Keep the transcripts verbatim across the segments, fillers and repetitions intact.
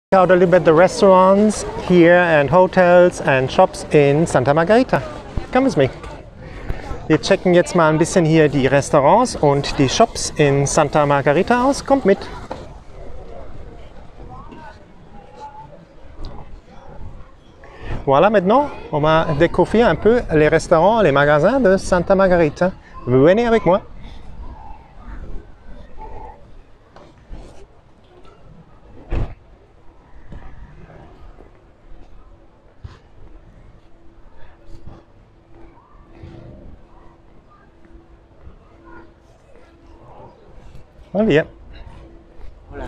Out a little bit the restaurants here and hotels and shops in Santa Margherita. Come with me. Wir checken jetzt mal ein bisschen hier die Restaurants und die Shops in Santa Margherita aus. Kommt mit. Voilà, maintenant, on va découvrir un peu les restaurants, les magasins de Santa Margherita. Venez avec moi. Muy bien. Hola.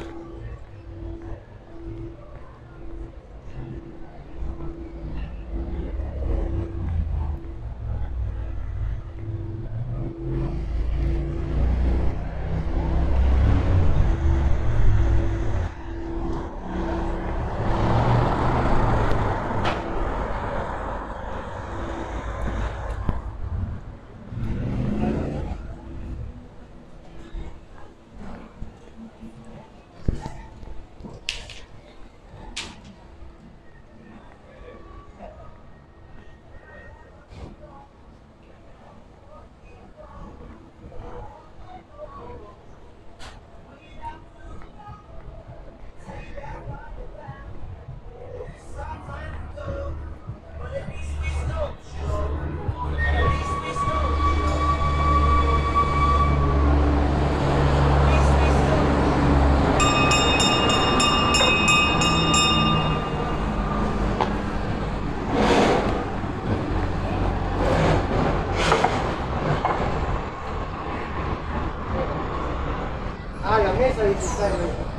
Ah, la mesa de cristal.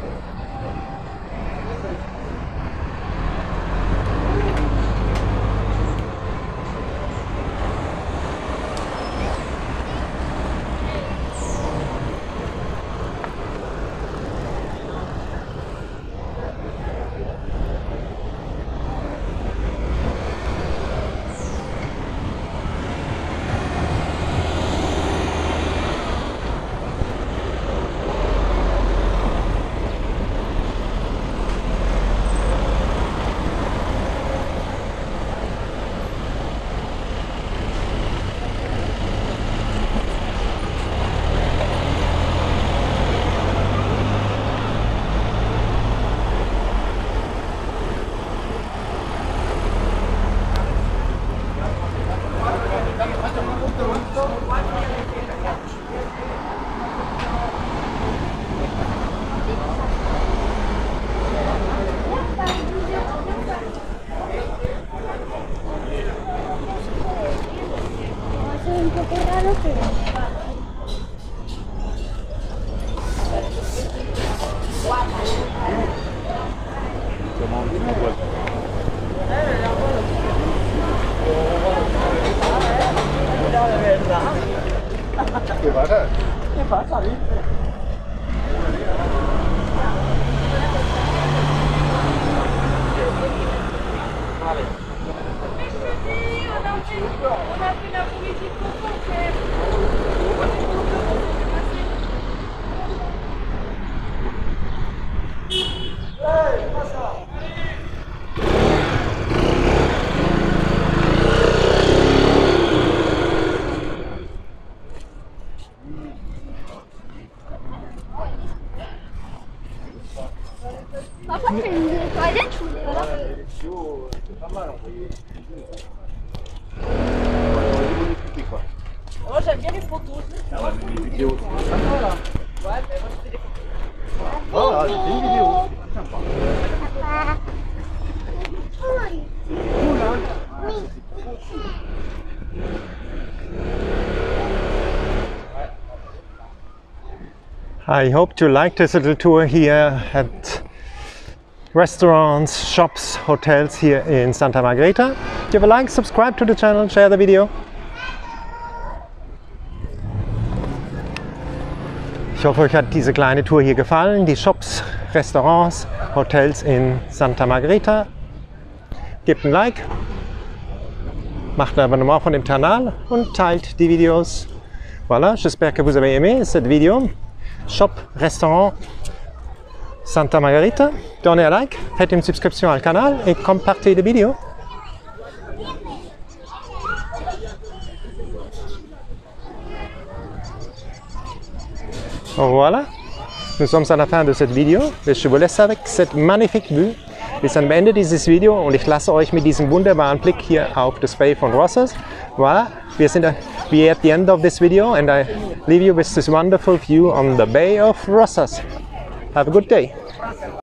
Un poco raro, pero... ¿Qué pasa? ¿Qué pasa, Luis? Vale. On a fait la politique confortaire. Papa, c'est une toilette ou C'est pas mal, on voyait. Moi j'aime bien les photos. Ah ouais, les vidéos, c'est Voilà. Ouais, mais moi je fais des photos. Ah, j'ai fait une vidéo, c'est sympa. Papa. C'est cool, hein? Oui. I hope you liked this little tour here at restaurants, shops, hotels here in Santa Margherita. Give a like, subscribe to the channel, share the video. Ich hoffe, euch hat diese kleine Tour hier gefallen. Die Shops, Restaurants, Hotels in Santa Margherita. Gebt ein Like, macht un abonnement von dem Kanal und teilt die Videos. Voilà, j'espère que vous avez aimé cette vidéo. Shop, restaurant, Santa Margherita. Donnez un like, faites une subscription au canal et compartez la vidéo. Voilà, nous sommes à la fin de cette Video. Ich vous laisse avec cette magnifique vue. Wir sind am Ende dieses Video und ich lasse euch mit diesem wunderbaren Blick hier auf das Bay von Rossas. Voilà, wir sind we're at the end of this video and I leave you with this wonderful view on the Bay of Rossas. Have a good day.